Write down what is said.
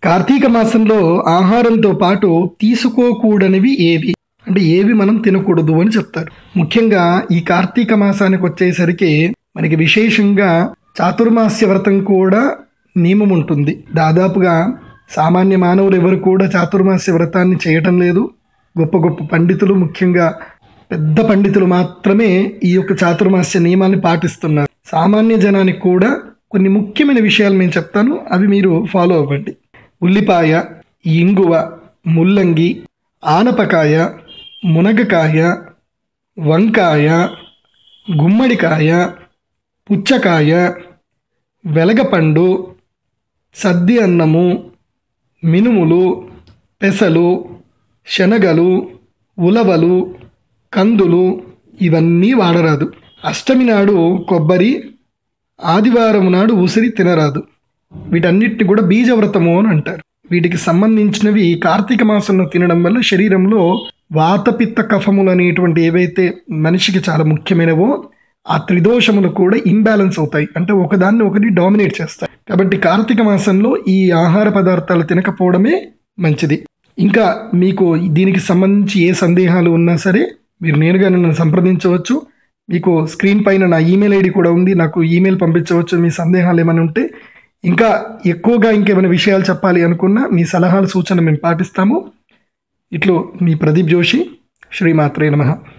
కార్తీక మాసంలో ఆహారంతో పాటు తీసుకోకూడనివి ఏవి? అంటే ఏవి మనం తినకూడదు అని చెప్తారు. ముఖ్యంగా ఈ కార్తీక మాసానికి వచ్చేసరికి మనకి విశేషంగా చాతుర్మాస్య వ్రతం కూడా నియమం ఉంటుంది. దాదాపుగా సామాన్య మానవులు ఎవరు కూడా చాతుర్మాస్య వ్రతాన్ని చేయటం లేదు. గొప్ప గొప్ప పండితులు, ముఖ్యంగా పెద్ద పండితులు మాత్రమే ఈ యొక్క చాతుర్మాస్య నియమాన్ని పాటిస్తున్నారు. సామాన్య జనానికి కూడా కొన్ని ముఖ్యమైన విషయాలు నేను చెప్తాను, అవి మీరు ఫాలో అవ్వండి. ఉల్లిపాయ, ఇంగువ, ముల్లంగి, ఆనపకాయ, మునగకాయ, వంకాయ, గుమ్మడికాయ, పుచ్చకాయ, వెలగపండు, సద్ది అన్నము, మినుములు, పెసలు, శనగలు, ఉలవలు, కందులు ఇవన్నీ వాడరాదు. అష్టమి నాడు కొబ్బరి, ఆదివారం నాడు ఉసిరి తినరాదు. వీటన్నిటిని కూడా బీజవ్రతము అని అంటారు. వీటికి సంబంధించినవి కార్తీక మాసంలో తినడం వల్ల శరీరంలో వాతపిత్త కఫములు అనేటువంటి ఏవైతే మనిషికి చాలా ముఖ్యమైనవో ఆ త్రిదోషములు కూడా ఇంబ్యాలెన్స్ అవుతాయి. అంటే ఒకదాన్ని ఒకటి డామినేట్ చేస్తాయి. కాబట్టి కార్తీక మాసంలో ఈ ఆహార పదార్థాలు తినకపోవడమే మంచిది. ఇంకా మీకు దీనికి సంబంధించి ఏ సందేహాలు ఉన్నా సరే మీరు నేరుగా నన్ను సంప్రదించవచ్చు. మీకు స్క్రీన్ పైన నా ఈమెయిల్ ఐడి కూడా ఉంది, నాకు ఈమెయిల్ పంపించవచ్చు మీ సందేహాలు ఏమైనా ఉంటే. ఇంకా ఎక్కువగా ఇంకేమైనా విషయాలు చెప్పాలి అనుకున్నా మీ సలహాలు సూచనలు మేము పాటిస్తాము. ఇట్లు మీ ప్రదీప్ జోషి. శ్రీమాత్రే నమః.